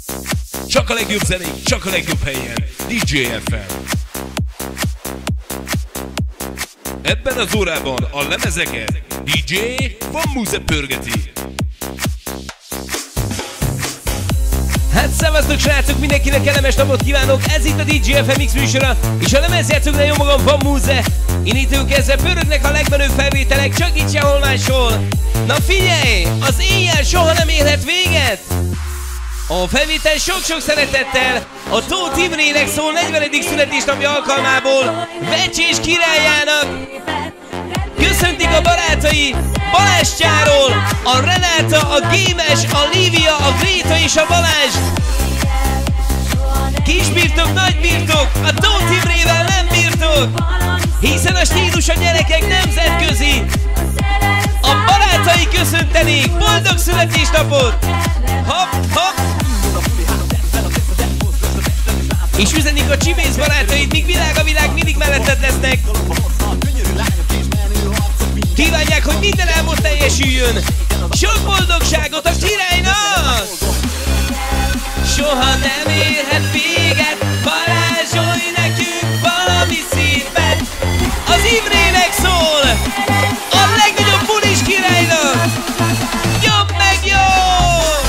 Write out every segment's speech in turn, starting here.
Csak a legjobb zenék, csak a legjobb helyen. DJ FM. Ebben az órában a lemezeket DJ Vamuzze pörgeti. Hát szevasztok srácok, mindenkinek kellemes napot kívánok, ez itt a DJ FM Mix műsora, és a lemezjátszóknál jó magam Vamuzze. Innentől kezdve pörögnek a legmenőbb felvételek, csak itt sehol máshol. Na figyelj, az éjjel soha nem érhet véget! A felvétel sok-sok szeretettel a Tóth Imrének szól 40. születésnapja alkalmából Vecsés királyának. Köszöntik a barátai Balázs-Csáról, a Renáta, a Gémes, a Lívia, a Gréta és a Balázs. Kisbirtok, nagybirtok, a Tóth Imrével nem birtok, hiszen a stílus a gyerekek nemzetközi. A barátai köszöntenék, boldog születésnapot! Hopp, hopp! És üzenik a csibész barátait, míg világ a világ mindig melletted lesznek. Kívánják, hogy minden álmod teljesüljön. Sok boldogságot a királynak! Soha nem érhet véget, varázsolj nekünk valami szépet. Az Imrének szól, a legnagyobb bulis királynak. Jobb meg jobb!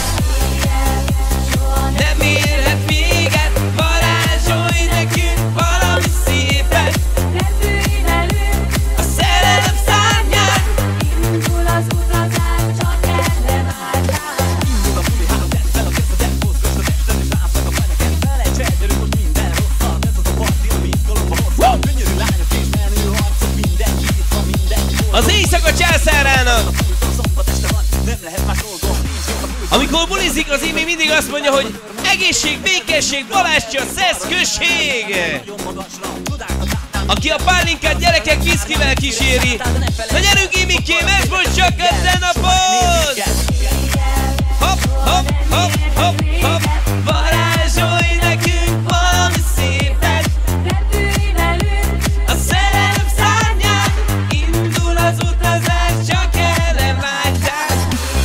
Nem érhet véget, varázsolj nekünk valami szépet. Repülj velünk a szerelem szárnyán, indul az utazás, csak erre vártál. Indul a buli, három tett fel a kezdve, mozgos a testen, és rásznak a feneken. Felejts, gyerünk, hogy minden rosszat, ez az a parti, ami izgalomba hozza. Könnyörű lányok és menő arcok, mindenki itt van, mindenki boldog. az éjszaka császárának. Szombat este van, nem lehet más dolgom. Amikor bulizik, az Imé mindig azt mondja, hogy egészség, békesség, Balázs-Csa, szesz, község! Aki a pálinkát gyerekek viszkivel kíséri. Na gyerünk, Imikém, ez most csak a te napod! Hopp, hopp, hopp, hopp, hopp, varázsolj nekünk valami szépet. Repülj velünk A szerelem szárnyán, indul az utazás, csak erre vágytál.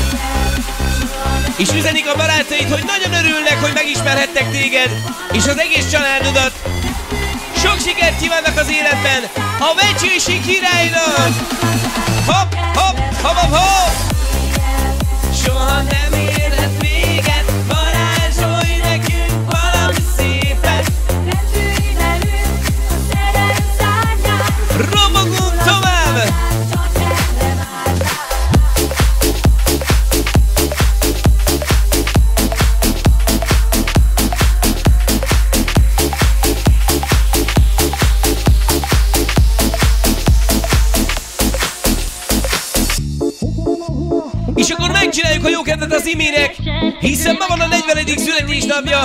És üzenik a barátait, hogy nagyon örülnek, hogy megismerhettek téged, és az egész családodat. Sok sikert kívánnak az életben a vecsési királynak! Hopp, hopp, hopp, hopp, hopp! Soha nem érhet véget, varázsolj nekünk valami szépet. Repülj velünk a szerelem szárnyán, Robogunk tovább! csak erre vártál. És akkor megcsináljuk a jó kedvet az Imének, hiszen ma van a 40. születésnapja.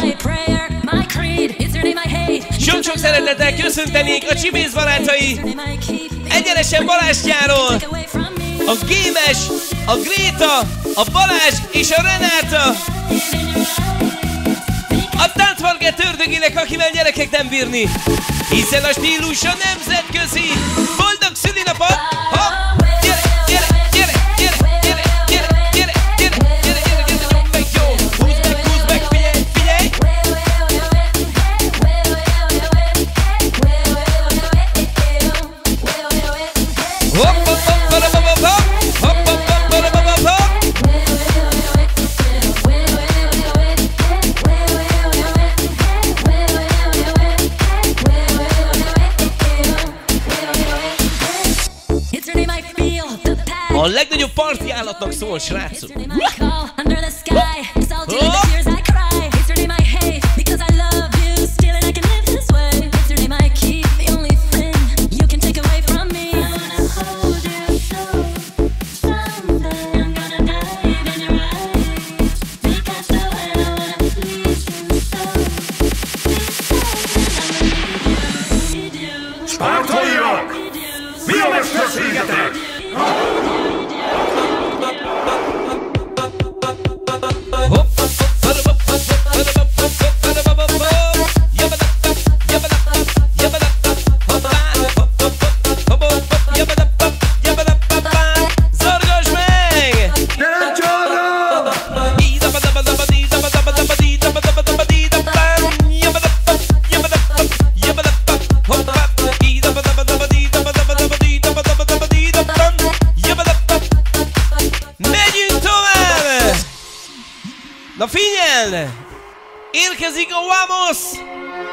Sok-sok szeretettel köszöntenék a csibész barátai egyenesen Balázs-Csáról, a Gémes, a Gréta, a Balázs és a Renáta. A táncvargett ördögének, akivel gyerekek nem bírni, hiszen a stílus a nemzetközi. Boldog szülinapot! Hopp! Gyere, gyere, gyere, gyere, gyere, gyere, gyere, gyere, gyere, gyere, gyere, jobb meg jó! Húzd meg, figyelj, figyelj! Hopp, hopp, hopp, hopp, hopp, hopp, hopp, hopp, hopp, hopp, hopp, hopp, hopp. A legnagyobb parti állatnak szól, srácok! Spártaiak! Mi a mesterségetek? Na figyelj! Érkezik a Vamuzze!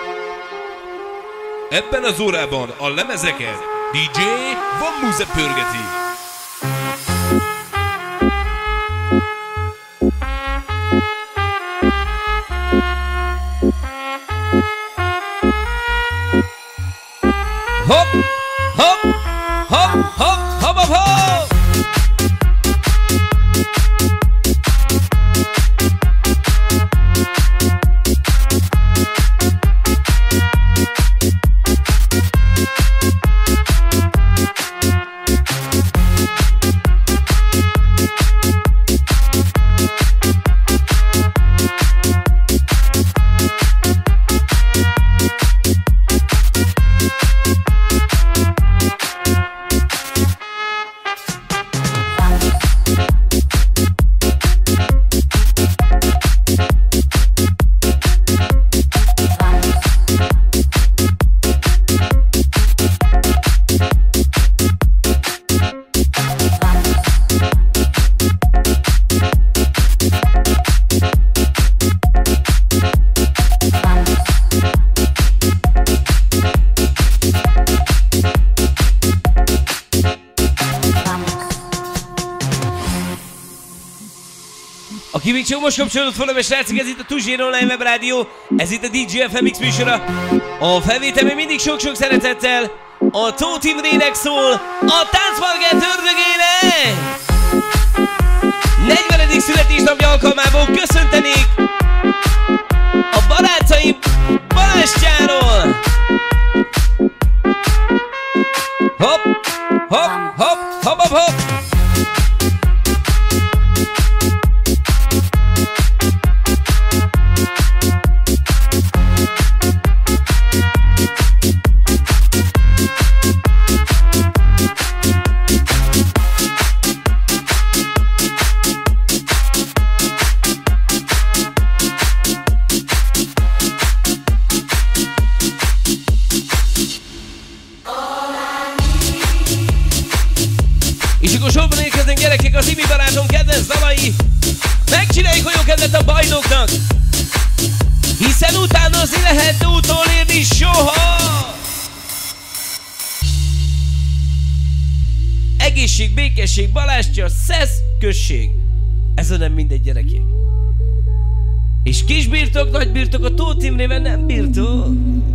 Ebben az órában a lemezeket DJ Vamuzze pörgeti. Hopp, hopp, hopp, hopp, hopp, hopp, hopp! Aki még csak most kapcsolódott fel, mert srácok, ez itt a Tuzsér Online Web Rádió, ez itt a DJ Mix műsora. A felvétel még mindig sok-sok szeretettel a Tóth Imrének szól, a táncparkett ördögének! 40. születésnapja alkalmából köszöntenék a barátaim Balázsjáról! Hopp, hopp, hopp, hopp, hopp, hopp! És akkor sorban érkeznek gyerekek az Imi barátom kedvenc dalai. Megcsináljuk olyan kedvet a bajnoknak, hiszen utánozni lehet, de utolérni soha. Egészség, békesség, Balázsja, szesz, község. Ez a nem mindegy gyerekek. És kisbirtok, nagybirtok, a Tóth Imrével nem birtok.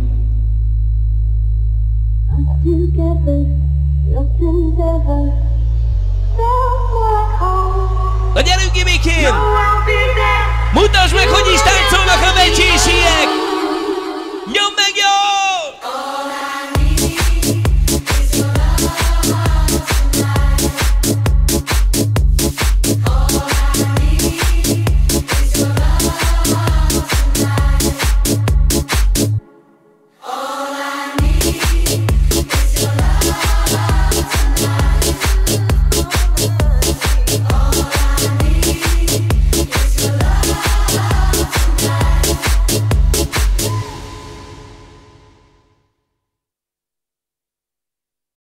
Na gyerünk, Imikém! Mutasd meg, hogy is táncolnak a vecsésiek! Nyomd meg, jó!